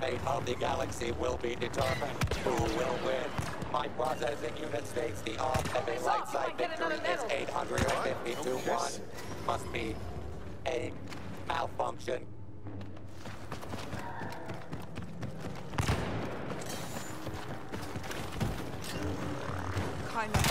fate of the galaxy will be determined. Who will win? My processing unit states the odds of a light side victory is 850 to 1. Must be a malfunction. Kind of.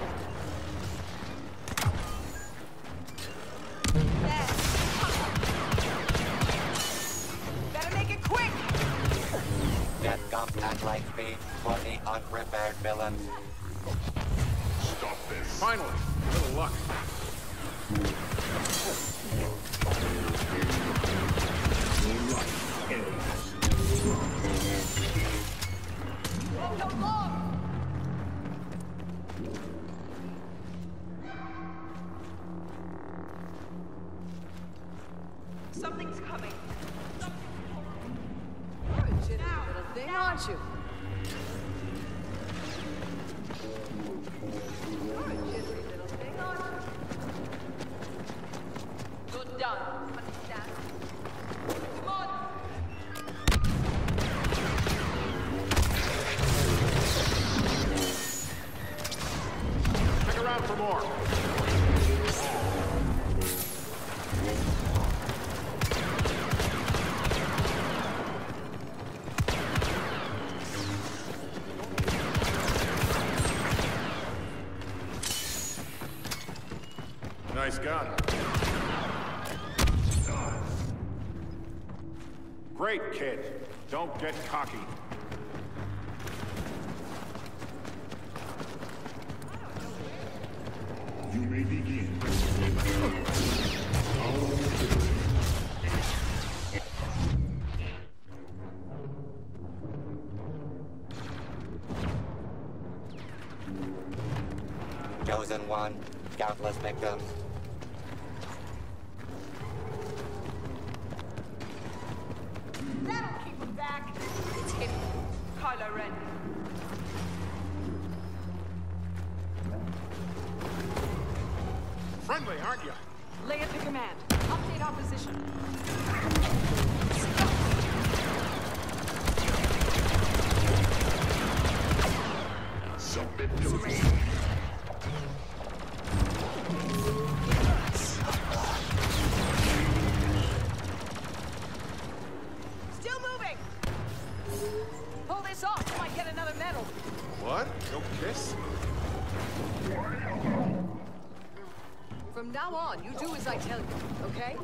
Better make it quick! Death comes at light speed for the unprepared villains. Stop this. Finally, a little luck. Oh, no long! Something's coming. You're a jittery little thing, aren't you? You're a jittery little thing, aren't you? Good done. Understand? Come on! Hang around for more. Nice gun. Great, kid. Don't get cocky. You may begin. Chosen one, countless victims. That'll keep him back. It's him. Kylo Ren. Friendly, aren't you? Leia to command. Update our position. Submit to me. Still moving! Pull this off, you might get another medal. What? No kiss? From now on, you do as I tell you, okay?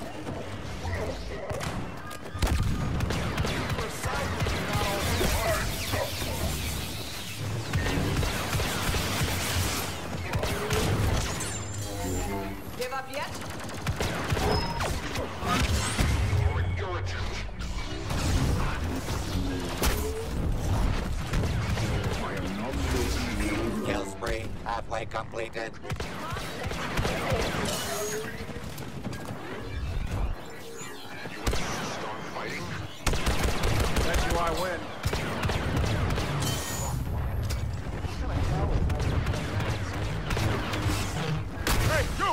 Give up yet? Kill spree halfway completed. Start fighting. Bet you I win. Hey, you!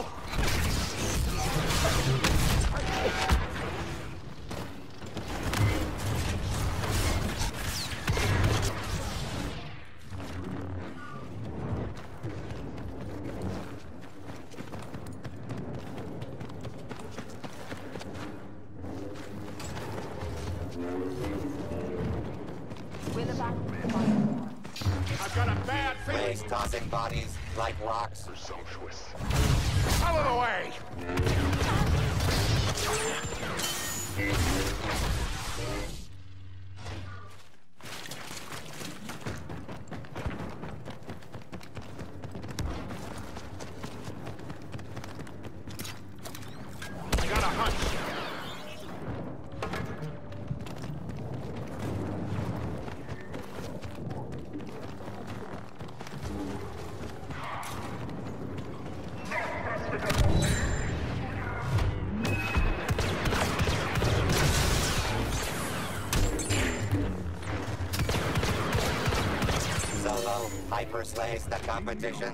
I've got a bad feeling. Blaze tossing bodies like rocks. Presumptuous. Out of the way! I got a hunch. Solo hyper slays the competition.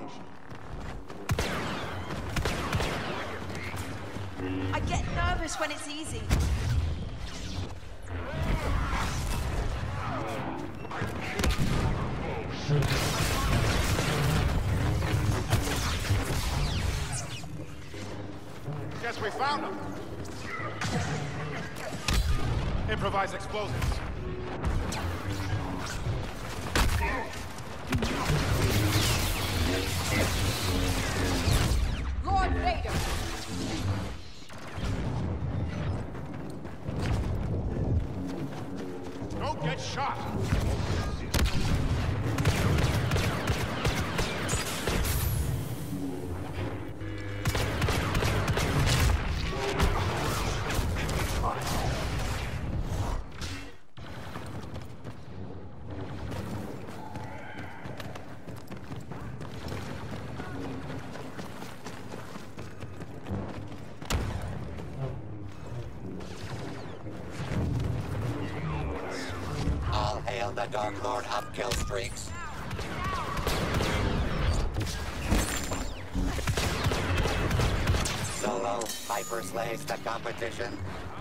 I get nervous when it's easy. Guess we found them. Improvise explosives. Lord Vader! Don't get shot. All hail the Dark Lord of kill streaks. Solo Viper slays the competition.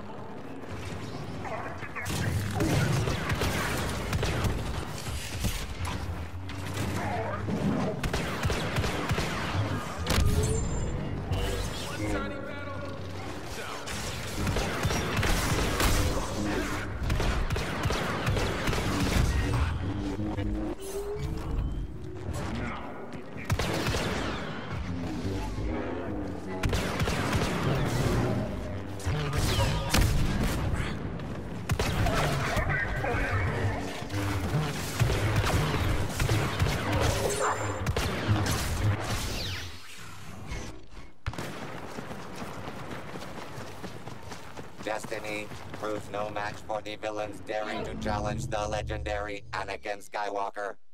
Destiny proves no match for the villains daring to challenge the legendary Anakin Skywalker.